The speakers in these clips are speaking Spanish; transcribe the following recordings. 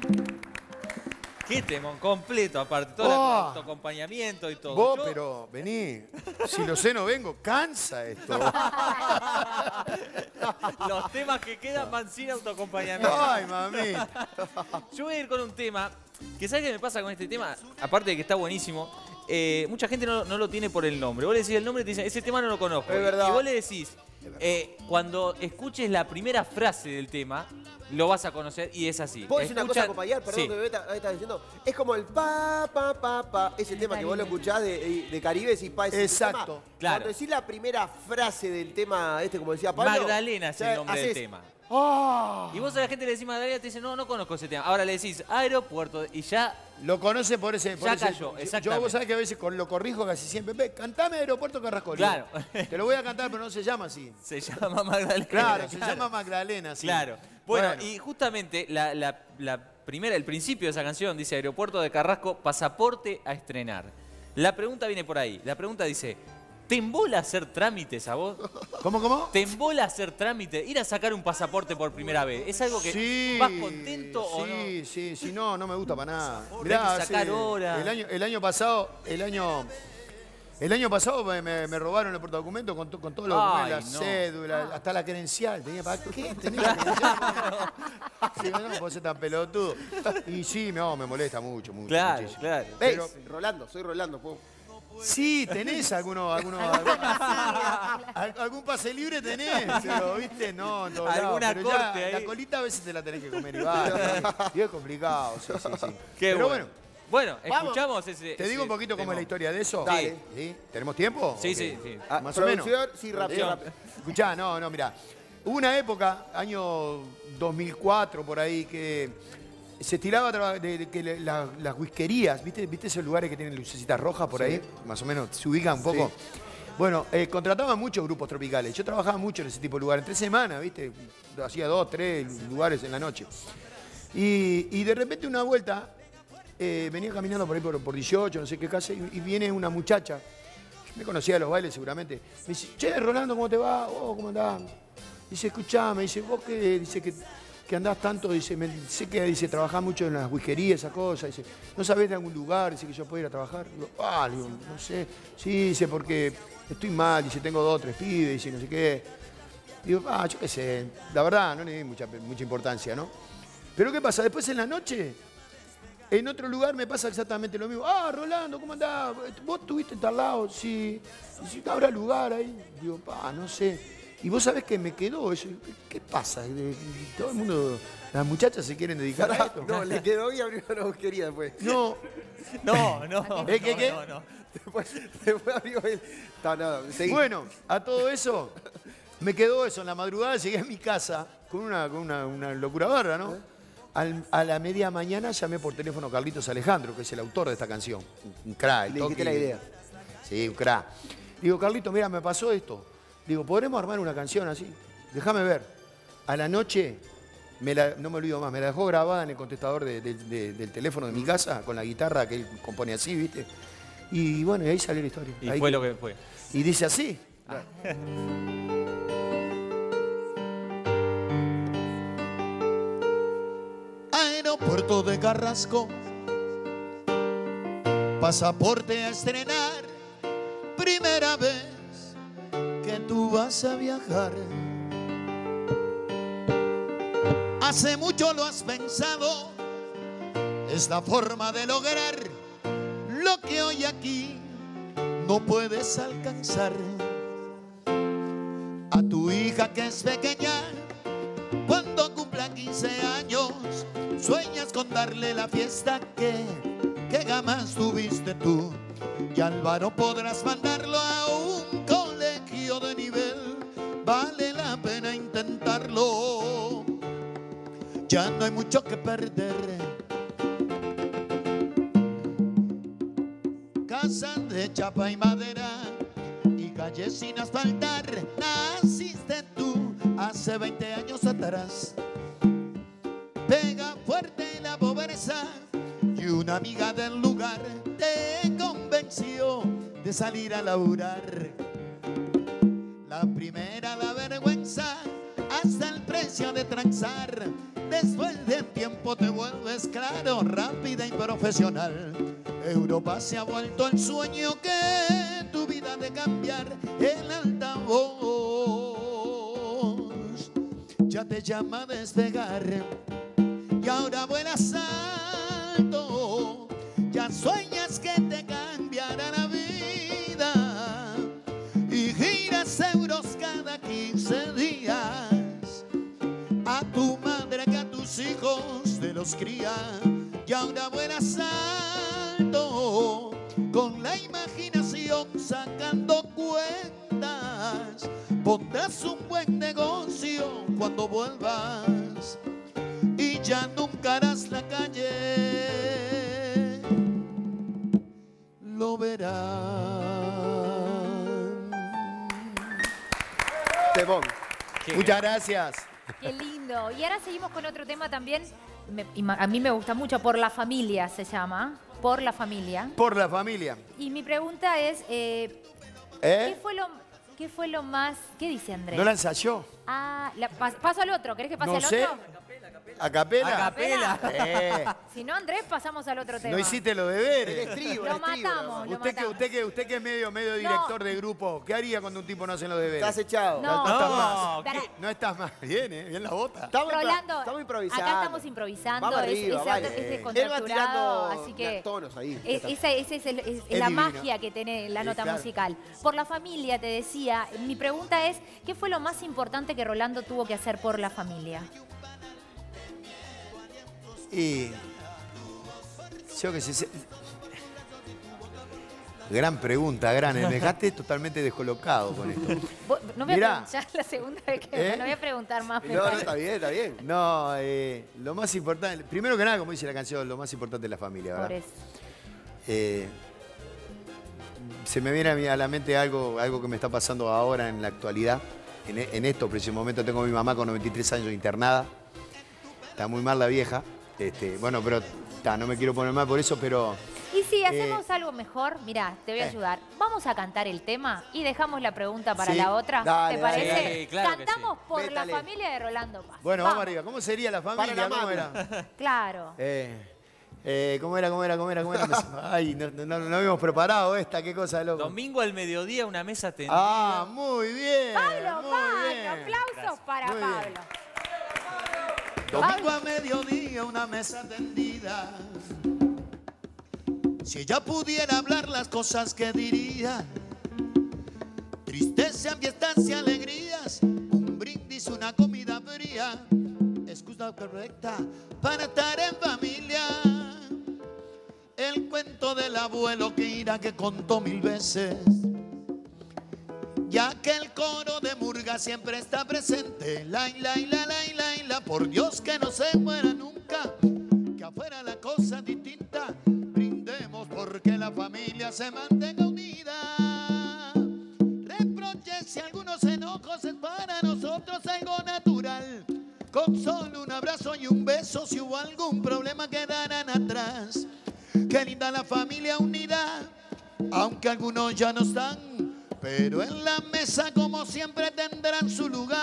Qué temón, completo aparte, todo el autoacompañamiento y todo. Vos, pero vení. Si lo sé, no vengo. Cansa esto. Los temas que quedan van sin autoacompañamiento. Ay, mami. Yo voy a ir con un tema, que ¿sabes qué me pasa con este tema? Aparte de que está buenísimo, mucha gente no lo tiene por el nombre. Vos le decís el nombre y te dicen, ese tema no lo conozco. Es verdad. Y vos le decís, cuando escuches la primera frase del tema, lo vas a conocer y es así. ¿Puedo decir una cosa, compañero? Perdón que me estás diciendo. Es como el pa. Ese tema que vos lo escuchás de Caribe y pa. Exacto. Claro. Cuando decís la primera frase del tema como decía Pablo. Magdalena es el nombre del tema. Y vos a la gente le decís Magdalena, te dice, no conozco ese tema. Ahora le decís aeropuerto y ya... Lo conoce por ese... Ya cayó, exactamente. Yo vos sabés que a veces lo corrijo casi siempre. Ve, cantame Aeropuerto Carrasco. Claro. Te lo voy a cantar, pero no se llama así. Se llama Magdalena. Claro, se llama Magdalena, sí. Claro. Bueno, y justamente el principio de esa canción dice Aeropuerto de Carrasco, pasaporte a estrenar. La pregunta viene por ahí. La pregunta dice, ¿te embola hacer trámites a vos? ¿Cómo? ¿Te embola hacer trámites? Ir a sacar un pasaporte por primera vez. ¿Es algo que vas contento o no? Sí, no me gusta para nada. Mirá, que sacar horas. El año pasado me robaron el portadocumento con todo lo que la cédula, hasta la credencial. Tenía para qué tenés la credencial. Sí, no puedo ser tan pelotudo. Y sí, me molesta mucho. Claro, muchísimo. claro. ¿Ves? Soy Rolando. Sí, tenés algún pase libre tenés, pero viste, no, en todos lados. Alguna Pero corte ya, ahí. la colita a veces te la tenés que comer y va. Y es complicado, sí. Qué pero bueno, escuchamos ese... ¿Te digo un poquito cómo es la historia de eso? Dale. ¿Sí? ¿Tenemos tiempo? Sí, Okay. sí. Más o menos. Sí, rápido. Escuchá, no, mirá. Hubo una época, año 2004, por ahí, que se estilaba que las whiskerías, ¿viste esos lugares que tienen lucecitas rojas por ahí? Más o menos, se ubican un poco. Sí. Bueno, contrataban muchos grupos tropicales. Yo trabajaba mucho en ese tipo de lugares. 3 semanas, ¿viste? Hacía 2, 3 lugares en la noche. Y de repente una vuelta, venía caminando por ahí por 18, no sé qué casa, y viene una muchacha. Yo me conocía de los bailes seguramente. Me dice, che, Rolando, ¿cómo te va? Oh, ¿cómo andás? Dice, escuchame, dice, vos qué, dice que andás tanto, dice, sé que dice, trabajás mucho en las whiskerías, esas cosas, dice, ¿no sabés de algún lugar, dice, que yo pueda ir a trabajar? Digo, digo, no sé. Sí, dice, porque estoy mal, dice, tengo 2 o 3 pibes, dice, no sé qué. Digo, yo qué sé, la verdad, no le di mucha importancia, ¿no? Pero ¿qué pasa? Después en la noche, en otro lugar me pasa exactamente lo mismo. Rolando, ¿cómo andás? ¿Vos estuviste en tal lado? Sí. Dice, ¿habrá lugar ahí? Digo, no sé. Y vos sabés que me quedó eso. ¿Qué pasa? Todo el mundo, las muchachas se quieren dedicar a esto. No, le quedó y abrió una bosquería después. No. ¿Qué? No. Después abrió él. Bueno, a todo eso, me quedó eso. En la madrugada llegué a mi casa con una locura barra, ¿no? A la media mañana llamé por teléfono a Carlitos Alejandro, que es el autor de esta canción. Un crack. Le dijiste la idea. Sí, un crack. Digo, Carlitos, mira, me pasó esto. Digo, ¿podremos armar una canción así? Déjame ver. A la noche, no me olvido más, me la dejó grabada en el contestador del teléfono de mi casa, con la guitarra que él compone así, ¿viste? Y bueno, y ahí salió la historia. Y ahí fue lo que fue. Y dice así. Aeropuerto de Carrasco, pasaporte a estrenar, primera vez que tú vas a viajar. Hace mucho lo has pensado, es la forma de lograr lo que hoy aquí no puedes alcanzar. A tu hija que es pequeña, cuando cumpla 15 años, sueñas con darle la fiesta que jamás tuviste tú. Y Álvaro podrás mandarlo a un colegio de nivel, vale la pena intentarlo. Ya no hay mucho que perder. Casa de chapa y madera y calles sin asfaltar, naciste tú hace 20 años atrás. Pega fuerte la pobreza y una amiga del lugar te convenció de salir a laburar. La primera la vergüenza, hasta el precio de transar, después del tiempo te vuelves claro, rápida y profesional. Europa se ha vuelto el sueño que tu vida de cambiar el altavoz. Ya te llama a despegar y ahora vuelas alto. Ya sueñas que te cambiará la vida y giras euros cada 15 días. A tu madre que a tus hijos te los cría y ahora vuelas alto con la imaginación sacando cuentas. Pondrás un buen negocio cuando vuelvas y ya nunca harás la calle. Lo verán. Temón. Muchas gracias. Qué lindo. Y ahora seguimos con otro tema también. A mí me gusta mucho, Por la Familia se llama. Por la Familia. Por la familia. Y mi pregunta es, ¿qué fue lo más... ¿Qué dice Andrés? ¿No la ensayó? Ah, paso al otro. ¿Querés que pase No al sé. otro? ¿A capela? A capela. Si no, Andrés, pasamos al otro tema. No hiciste los deberes. El estribo, Lo el estribo, matamos, ¿no? lo matamos. Usted que es medio director de grupo, ¿qué haría cuando un tipo no hace los deberes? Estás echado. No. estás No, más. Pará. No estás más. Bien la bota. Rolando, estamos improvisando. acá estamos improvisando, Vamos arriba, vale. es Él va descontracturado, tirando así que tonos ahí. esa es la divino. magia que tiene la nota claro. musical. Por la familia, te decía, mi pregunta es, ¿qué fue lo más importante que Rolando tuvo que hacer por la familia? Y yo que sé. Gran pregunta, me dejaste totalmente descolocado con esto. No voy a Mirá. preguntar la segunda vez que no voy a preguntar más. me No, parece. está bien, está bien. No, lo más importante, primero que nada, como dice la canción, lo más importante es la familia, Por ¿verdad? eso. Se me viene a la mente algo que me está pasando ahora en la actualidad. En estos precisos momentos tengo a mi mamá con 93 años internada. Está muy mal la vieja. Bueno, pero no me quiero poner mal por eso, pero... Y si hacemos algo mejor, mirá, te voy a ayudar. Vamos a cantar el tema y dejamos la pregunta para Sí. la otra. Dale, ¿Te dale. parece? Sí, claro que Cantamos sí. por Métale. la familia de Rolando Paz. Bueno, vamos arriba. ¿Cómo sería la familia? Para la ¿Cómo mami. era? Claro. ¿Cómo era? Ay, no habíamos preparado esta, qué cosa, loco. Domingo al mediodía, una mesa tendida. Ah, muy bien. Pablo, muy bien. aplausos para Muy bien. Pablo. Domingo a mediodía, una mesa tendida. Si ella pudiera hablar las cosas que diría, tristeza, fiestas y alegrías, un brindis, una comida fría, excusa correcta para estar en familia. El cuento del abuelo que irá que contó 1000 veces, ya que el coro de murga siempre está presente. La, por Dios que no se muera nunca, que afuera la cosa distinta. Brindemos porque la familia se mantenga unida. Reproches y algunos enojos es para nosotros algo natural. Con solo un abrazo y un beso, si hubo algún problema quedarán atrás. Qué linda la familia unida, aunque algunos ya no están, pero en la mesa como siempre tendrán su lugar.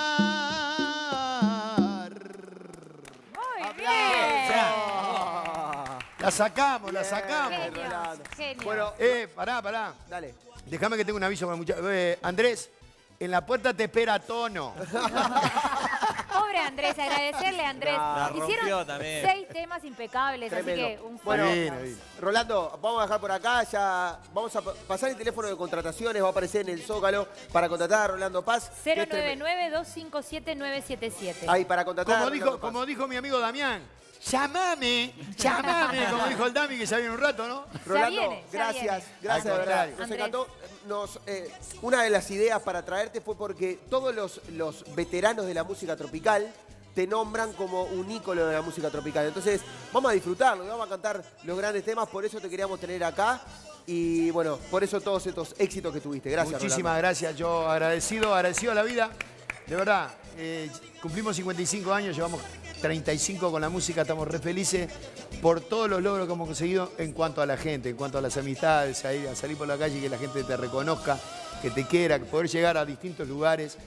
Muy bien. La sacamos. Genios, genios. Bueno, Pará. dale. Déjame que tenga un aviso para muchachos. Andrés, en la puerta te espera Tono. Pobre Andrés, agradecerle a Andrés. La rompió Hicieron también. 6 temas impecables, Tremendo. así que un Bueno, fuerte Divino, aplauso. Rolando, vamos a dejar por acá, ya vamos a pasar el teléfono de contrataciones, va a aparecer en el Zócalo para contratar a Rolando Paz. que es tremendo. 099-257-977. Ahí, para contratar a Rolando Paz. Como dijo mi amigo Damián, llamame, como dijo el Dami que ya viene un rato, ¿no? Rolando, viene, ya gracias, viene. gracias de Al verdad. contrario. Nos Andrés. encantó. Una de las ideas para traerte fue porque todos los veteranos de la música tropical te nombran como un ícono de la música tropical. Entonces, vamos a disfrutarlo, vamos a cantar los grandes temas, por eso te queríamos tener acá. Y bueno, por eso todos estos éxitos que tuviste. Gracias, Muchísimas gracias, yo agradecido a la vida. De verdad, cumplimos 55 años, llevamos 35 con la música, estamos re felices por todos los logros que hemos conseguido en cuanto a la gente, en cuanto a las amistades, a salir por la calle y que la gente te reconozca, que te quiera, que poder llegar a distintos lugares.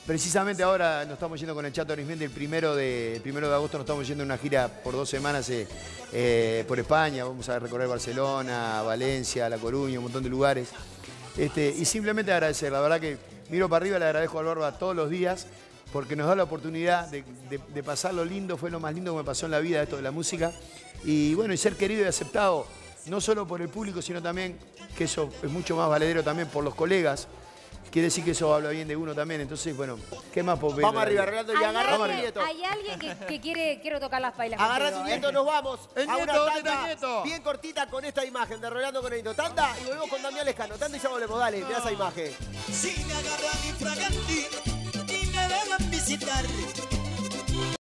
Precisamente ahora nos estamos yendo con el Chato Arismendi el primero de agosto, nos estamos yendo en una gira por 2 semanas por España. Vamos a recorrer Barcelona, Valencia, La Coruña, un montón de lugares. Y simplemente agradecer, la verdad que miro para arriba, le agradezco al Barba todos los días porque nos da la oportunidad de pasar lo lindo, fue lo más lindo que me pasó en la vida esto de la música. Y bueno, y ser querido y aceptado, no solo por el público, sino también, que eso es mucho más valedero también por los colegas. Quiere decir que eso habla bien de uno también. Entonces, bueno, ¿qué más puedo pedir? Vamos arriba, Rolando, y agarra tu nieto. Hay alguien que quiero tocar las pailas. Agarra contigo, tu nieto, nos vamos El a nieto, una ¿dónde está tanda el nieto? bien cortita con esta imagen de Rolando con el nieto. Tanda y volvemos con Damián Lescano. Tanda y ya volvemos. Dale, mira esa imagen. Si me agarran infraganti y me dejan visitar.